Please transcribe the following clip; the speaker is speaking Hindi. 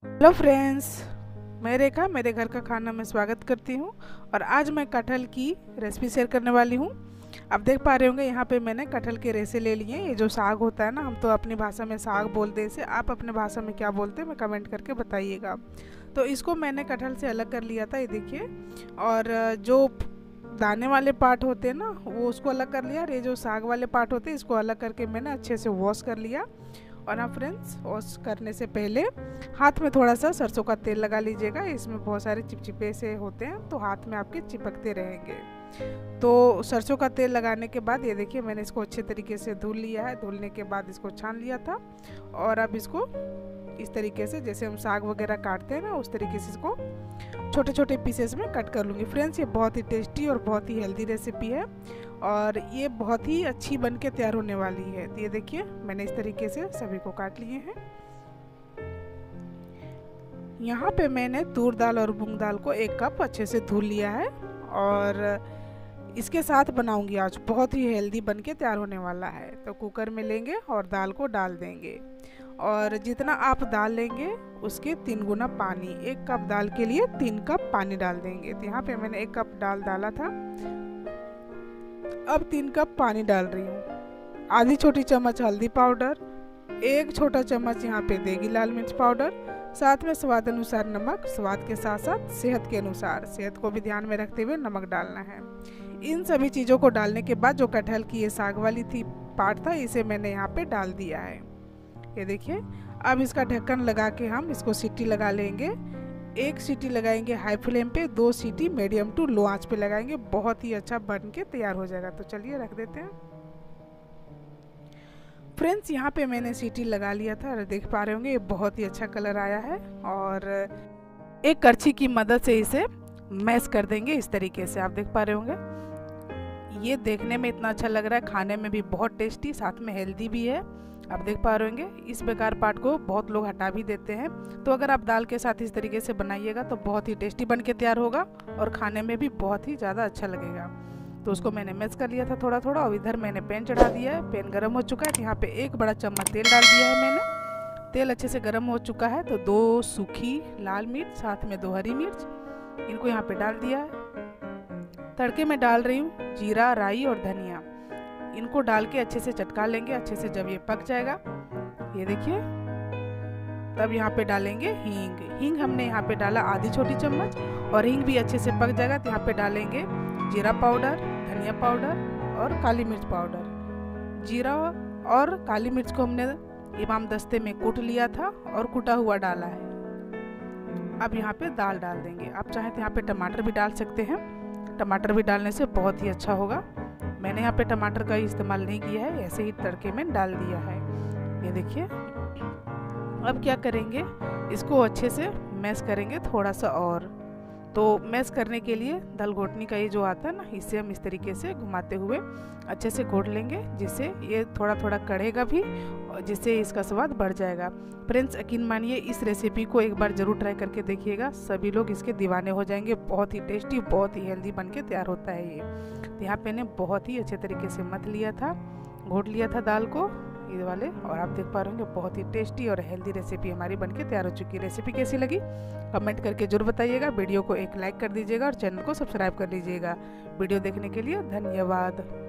हेलो फ्रेंड्स, मैं रेखा मेरे घर का खाना में स्वागत करती हूँ। और आज मैं कटहल की रेसिपी शेयर करने वाली हूँ। आप देख पा रहे होंगे यहाँ पे मैंने कटहल के रेसे ले लिए। ये जो साग होता है ना, हम तो अपनी भाषा में साग बोलते हैं इसे, आप अपने भाषा में क्या बोलते हैं मैं कमेंट करके बताइएगा। तो इसको मैंने कटहल से अलग कर लिया था, ये देखिए। और जो दाने वाले पार्ट होते हैं ना, वो उसको अलग कर लिया। और ये जो साग वाले पार्ट होते हैं इसको अलग करके मैंने अच्छे से वॉश कर लिया। और हाँ फ्रेंड्स, वॉश करने से पहले हाथ में थोड़ा सा सरसों का तेल लगा लीजिएगा। इसमें बहुत सारे चिपचिपे से होते हैं तो हाथ में आपके चिपकते रहेंगे। तो सरसों का तेल लगाने के बाद ये देखिए मैंने इसको अच्छे तरीके से धुल लिया है। धुलने के बाद इसको छान लिया था। और अब इसको इस तरीके से, जैसे हम साग वगैरह काटते हैं ना, उस तरीके से इसको छोटे छोटे पीसेस में कट कर लूँगी। फ्रेंड्स, ये बहुत ही टेस्टी और बहुत ही हेल्दी रेसिपी है और ये बहुत ही अच्छी बन के तैयार होने वाली है। तो ये देखिए मैंने इस तरीके से सभी को काट लिए हैं। यहाँ पे मैंने तूर दाल और मूंग दाल को 1 कप अच्छे से धुल लिया है और इसके साथ बनाऊंगी आज। बहुत ही हेल्दी बन के तैयार होने वाला है। तो कुकर में लेंगे और दाल को डाल देंगे। और जितना आप दाल लेंगे उसके 3 गुना पानी, 1 कप दाल के लिए 3 कप पानी डाल देंगे। तो यहाँ पे मैंने 1 कप दाल डाला था, अब 3 कप पानी डाल रही हूँ। आधी छोटी चम्मच हल्दी पाउडर, 1 छोटा चम्मच यहाँ पे देगी लाल मिर्च पाउडर, साथ में स्वाद अनुसार नमक, स्वाद के साथ साथ सेहत के अनुसार, सेहत को भी ध्यान में रखते हुए नमक डालना है। इन सभी चीज़ों को डालने के बाद जो कटहल की ये साग वाली थी पार्ट था, इसे मैंने यहाँ पे डाल दिया है। ये देखिए, अब इसका ढक्कन लगा के हम इसको सीटी लगा लेंगे। 1 सीटी लगाएंगे हाई फ्लेम पे, 2 सीटी मीडियम टू लो आंच पे लगाएंगे। बहुत ही अच्छा बन के तैयार हो जाएगा। तो चलिए रख देते हैं। फ्रेंड्स, यहाँ पे मैंने सीटी लगा लिया था और देख पा रहे होंगे ये बहुत ही अच्छा कलर आया है। और एक करछी की मदद से इसे मैश कर देंगे इस तरीके से। आप देख पा रहे होंगे ये देखने में इतना अच्छा लग रहा है, खाने में भी बहुत टेस्टी, साथ में हेल्दी भी है। आप देख पा रहे होंगे इस बेकार पार्ट को बहुत लोग हटा भी देते हैं। तो अगर आप दाल के साथ इस तरीके से बनाइएगा तो बहुत ही टेस्टी बन के तैयार होगा और खाने में भी बहुत ही ज़्यादा अच्छा लगेगा। तो उसको मैंने मैश कर लिया था थोड़ा थोड़ा। और इधर मैंने पैन चढ़ा दिया है, पैन गर्म हो चुका है। तो यहाँ पे 1 बड़ा चम्मच तेल डाल दिया है मैंने। तेल अच्छे से गर्म हो चुका है तो 2 सूखी लाल मिर्च, साथ में 2 हरी मिर्च, इनको यहाँ पे डाल दिया है। तड़के में डाल रही हूँ जीरा, राई और धनिया। इनको डाल के अच्छे से चटका लेंगे अच्छे से। जब ये पक जाएगा, ये देखिए, तब यहाँ पे डालेंगे हींग। हींग हमने यहाँ पे डाला आधी छोटी चम्मच। और हींग भी अच्छे से पक जाएगा तो यहाँ पे डालेंगे जीरा पाउडर, धनिया पाउडर और काली मिर्च पाउडर। जीरा और काली मिर्च को हमने इमाम दस्ते में कूट लिया था और कुटा हुआ डाला है। अब यहाँ पे दाल डाल देंगे। आप चाहें तो यहाँ पे टमाटर भी डाल सकते हैं। टमाटर भी डालने से बहुत ही अच्छा होगा। मैंने यहाँ पे टमाटर का इस्तेमाल नहीं किया है, ऐसे ही तड़के में डाल दिया है। ये देखिए, अब क्या करेंगे, इसको अच्छे से मैश करेंगे थोड़ा सा। और तो मैश करने के लिए दाल घोटनी का ये जो आता है ना, इससे हम इस तरीके से घुमाते हुए अच्छे से घोट लेंगे, जिससे ये थोड़ा थोड़ा कढ़ेगा भी और जिससे इसका स्वाद बढ़ जाएगा। फ्रेंड्स, यकीन मानिए इस रेसिपी को एक बार ज़रूर ट्राई करके देखिएगा, सभी लोग इसके दीवाने हो जाएंगे। बहुत ही टेस्टी, बहुत ही हेल्दी बन के तैयार होता है ये। तो यहाँ पे मैंने बहुत ही अच्छे तरीके से मत लिया था, घोट लिया था दाल को ये वाले। और आप देख पा रहे होंगे बहुत ही टेस्टी और हेल्दी रेसिपी हमारी बनके तैयार हो चुकी है। रेसिपी कैसी लगी कमेंट करके जरूर बताइएगा। वीडियो को एक लाइक कर दीजिएगा और चैनल को सब्सक्राइब कर लीजिएगा। वीडियो देखने के लिए धन्यवाद।